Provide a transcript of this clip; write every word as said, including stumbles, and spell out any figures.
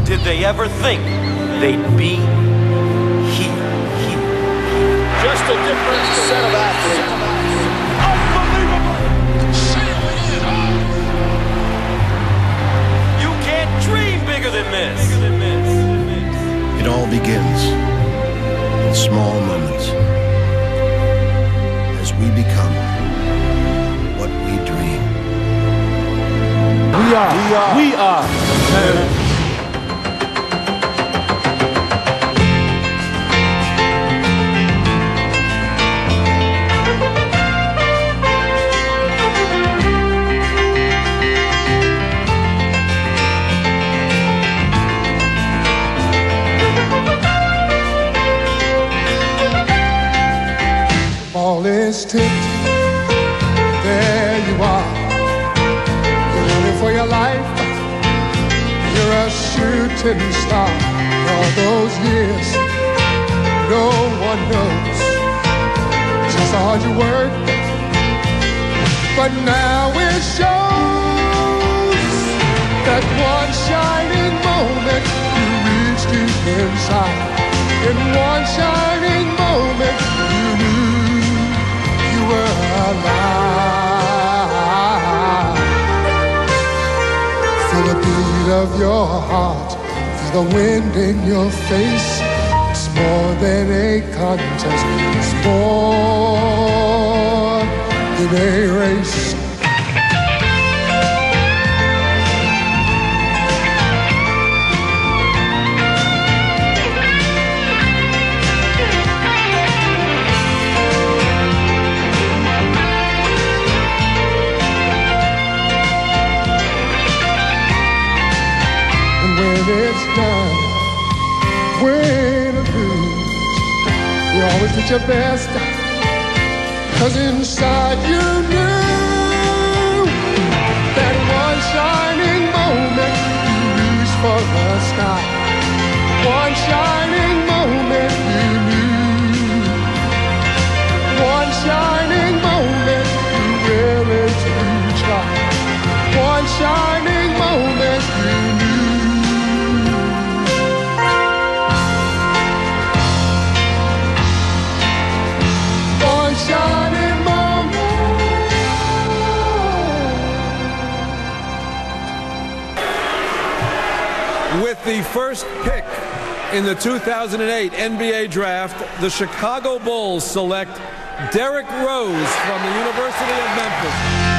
did they ever think they'd be here? here. Just a different set of athletes. Unbelievable! You can't dream bigger than this. It all begins in small moments as we become what we dream. We are. We are. We are. Man. Ball is tipped, there you are. You're running for your life, you're a shooting star. All those years, no one knows just how hard you work, but now it shows. That one shining moment you reached deep inside. In one shining moment you knew you were alive. Feel the beat of your heart, feel the wind in your face. It's more than a contest, it's more than a race. It's done, win or lose, you always did your best, cause inside you knew that one shining moment you reached for the sky. One shining moment you knew. One shining moment you willing to try. One shining moment you knew. With the first pick in the two thousand eight N B A draft, the Chicago Bulls select Derrick Rose from the University of Memphis.